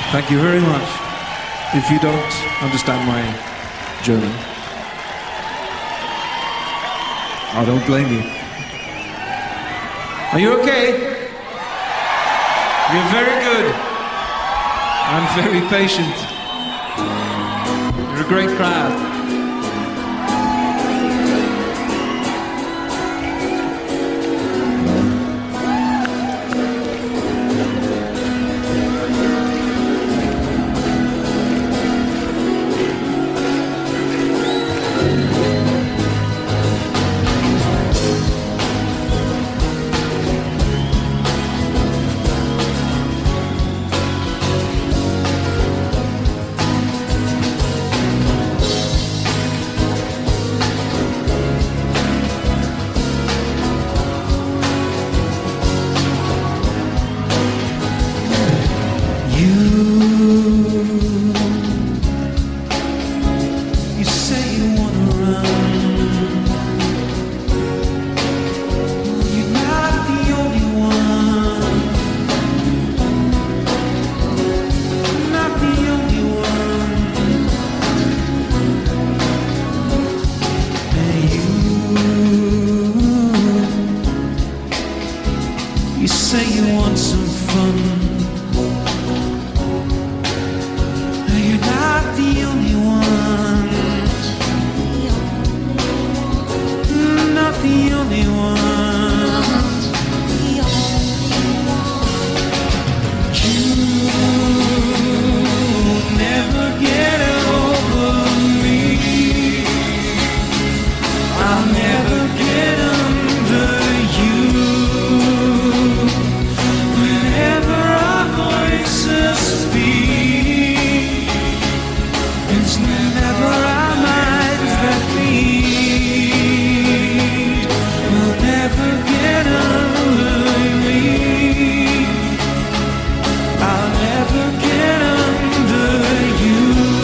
Thank you very much. If you don't understand my German, I don't blame you. Are you okay? You're very good. I'm very patient. You're a great crowd. You say you wanna run. You're not the only one. Not the only one. And you say you want some fun. You're not the only one. Not the only one. You'll never get over me. I'll never get under you. Whenever our voices speak, it's never our minds that meet. We'll never get under me. I'll never get under you.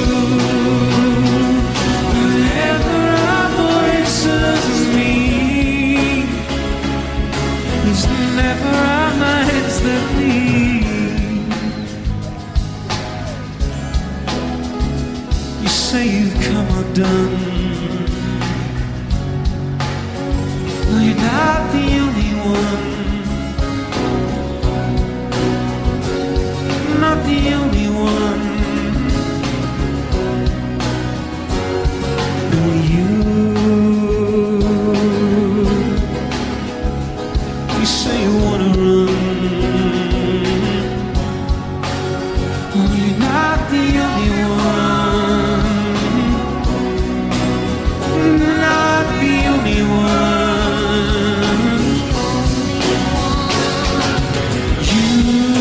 Whenever our voices meet, it's never our minds that meet. You say you've come undone. Well, you're not the only one. Not the only one. You say you wanna run. Well, you're not the only one. Not the only one. You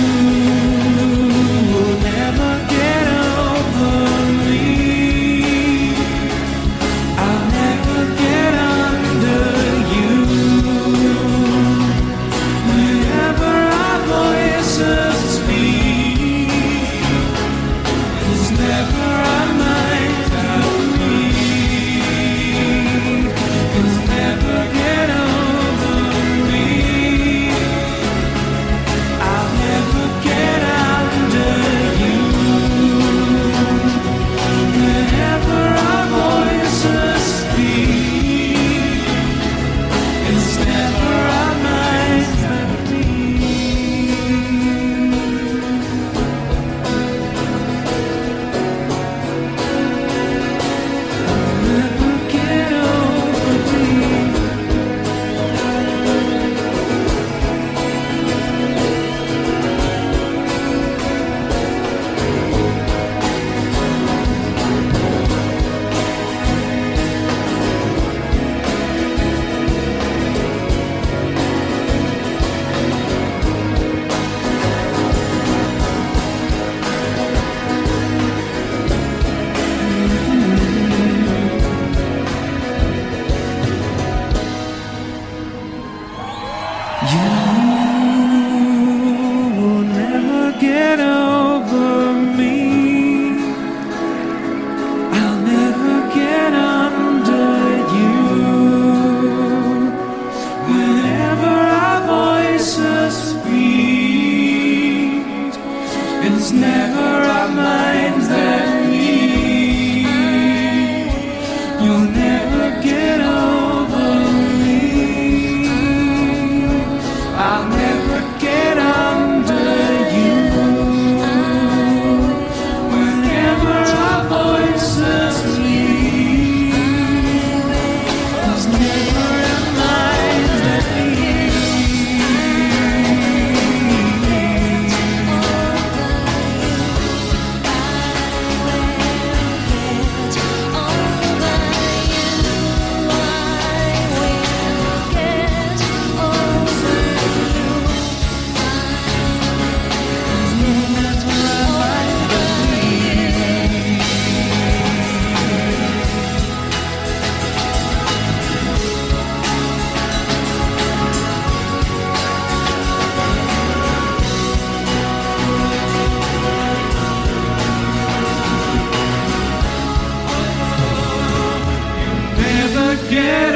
will never get over me. I'll never get under you. Whenever our voices speak, it's never our minds that meet. It's never get over me. I'll never get under you. Whenever our voices speak, it's never our minds that meet. I'll never get over me. You will never get over me. I'll never get under you. Whenever our voices speak, it's never Get